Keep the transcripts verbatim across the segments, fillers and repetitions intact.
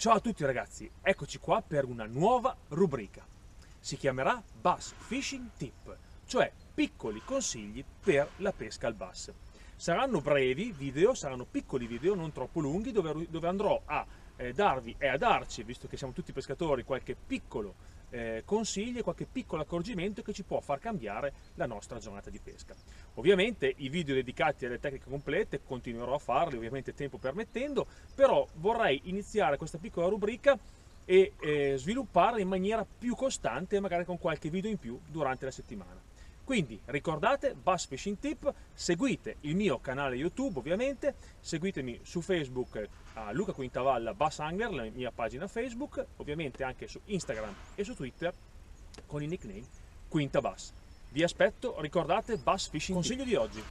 Ciao a tutti ragazzi, eccoci qua per una nuova rubrica. Si chiamerà Bass Fishing Tip, cioè piccoli consigli per la pesca al bass. Saranno brevi video, saranno piccoli video, non troppo lunghi, dove, dove andrò a eh, darvi e a darci, visto che siamo tutti pescatori, qualche piccolo eh, consiglio, qualche piccolo accorgimento che ci può far cambiare la nostra giornata di pesca. Ovviamente i video dedicati alle tecniche complete continuerò a farli, ovviamente tempo permettendo, però vorrei iniziare questa piccola rubrica e eh, svilupparla in maniera più costante, magari con qualche video in più durante la settimana. Quindi ricordate, Bass Fishing Tip, seguite il mio canale YouTube ovviamente, seguitemi su Facebook a Luca Quintavalla Bass Angler, la mia pagina Facebook, ovviamente anche su Instagram e su Twitter con il nickname Quintabass. Vi aspetto, ricordate Bass Fishing Tip. Consiglio di oggi,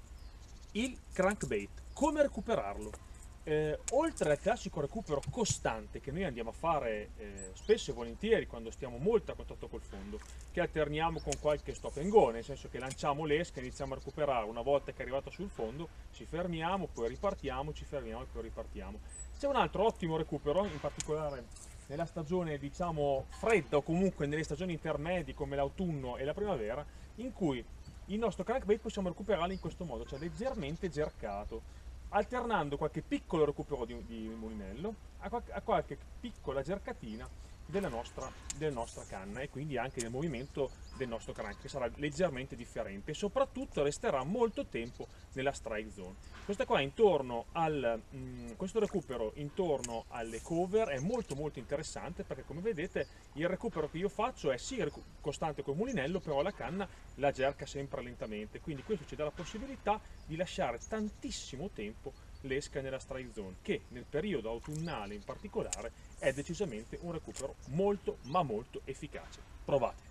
il crankbait, come recuperarlo? Eh, oltre al classico recupero costante che noi andiamo a fare eh, spesso e volentieri quando stiamo molto a contatto col fondo, che alterniamo con qualche stop and go, nel senso che lanciamo l'esca, iniziamo a recuperare, una volta che è arrivata sul fondo ci fermiamo, poi ripartiamo, ci fermiamo e poi ripartiamo. C'è un altro ottimo recupero, in particolare nella stagione diciamo fredda o comunque nelle stagioni intermedie come l'autunno e la primavera, in cui il nostro crankbait possiamo recuperarlo in questo modo, cioè leggermente gercato, alternando qualche piccolo recupero di, di mulinello a, qualche, a qualche piccola gercatina della nostra, della nostra canna, e quindi anche del movimento del nostro crank, che sarà leggermente differente e soprattutto resterà molto tempo nella strike zone. Questa qua intorno al, mh, questo recupero intorno alle cover è molto molto interessante, perché come vedete il recupero che io faccio è sì costante col mulinello, però la canna la gerca sempre lentamente, quindi questo ci dà la possibilità di lasciare tantissimo tempo l'esca nella strike zone, che nel periodo autunnale in particolare è decisamente un recupero molto ma molto efficace. Provate!